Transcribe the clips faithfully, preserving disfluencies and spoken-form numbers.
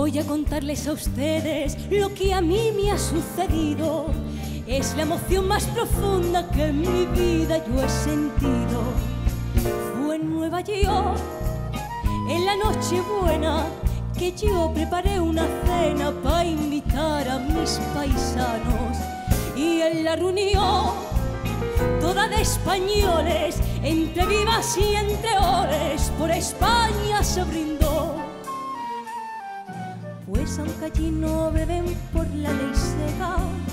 Voy a contarles a ustedes lo que a mí me ha sucedido. Es la emoción más profunda que en mi vida yo he sentido. Fue en Nueva York, en la Nochebuena, que yo preparé una cena para invitar a mis paisanos. Y en la reunión, toda de españoles, entre vivas y entre oles, por España se brindó. Pues aunque allí no beben por la ley seca,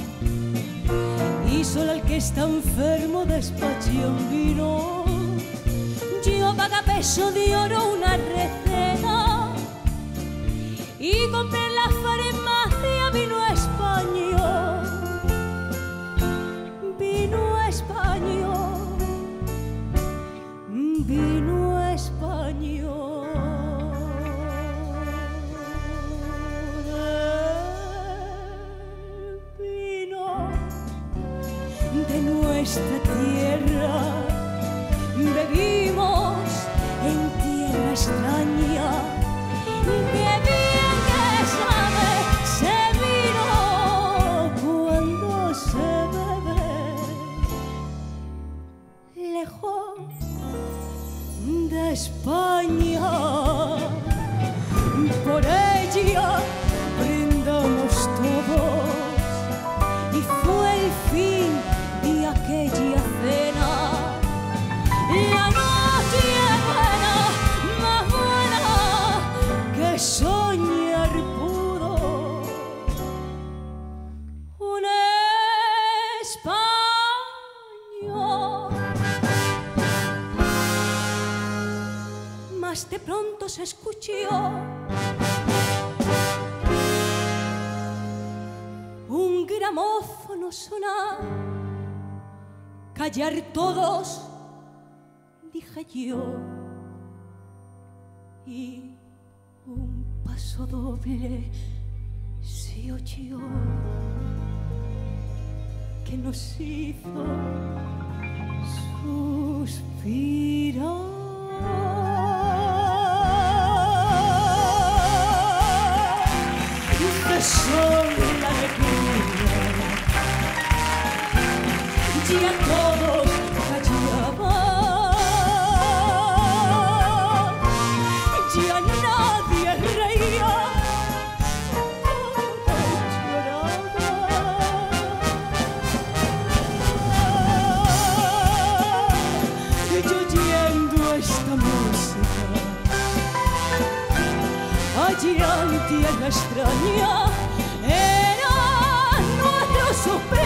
y solo al que está enfermo despachan vino, yo pagué a peso de oro una receta y compré en la farmacia vino español, vino español, vino español. De nuestra tierra bebimos en tierra extraña, que bien que sabe se vino cuando se bebe lejos de España. Por ella brindamos todos y fue el fin de aquella cena, la noche buena, más buena que soñar pudo un español. Mas de pronto se escuchó un gramófono sonar. Callar todos, dije yo, y un paso doble se oyó que nos hizo suspirar. De sol la alegría, ya todos callaban, ya nadie reía, todos lloraban. Y oyendo esta música, allí en tierra extraña, era nuestro suspiro.